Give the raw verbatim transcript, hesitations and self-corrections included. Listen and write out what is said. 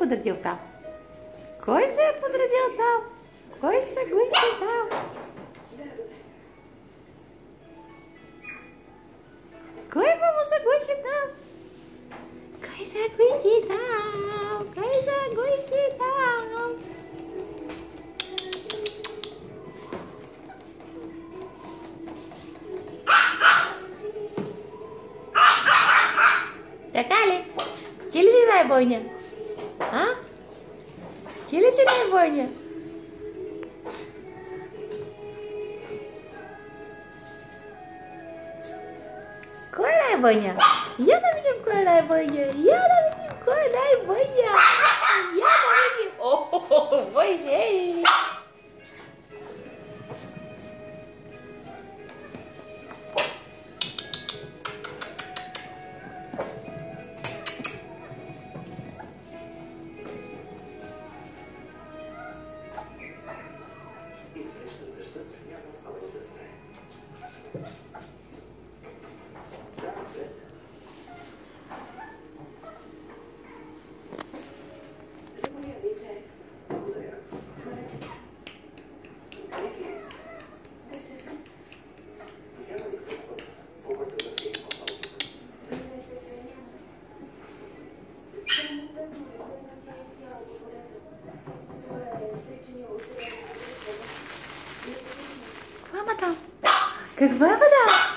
подредил там? Кой се е подредил там? Кой се гличи там? Кой му се гличи там? Кой се гличи там? Кой се гличи там? Така ли? Ти ли си най-бойня? А? Ти ли си най-бойня? Кой е най-бойня? Я да видим кой е най-бойня. Я да видим кой е най-бойня. Я да видим. О, боже! Каква вода? Каква вода?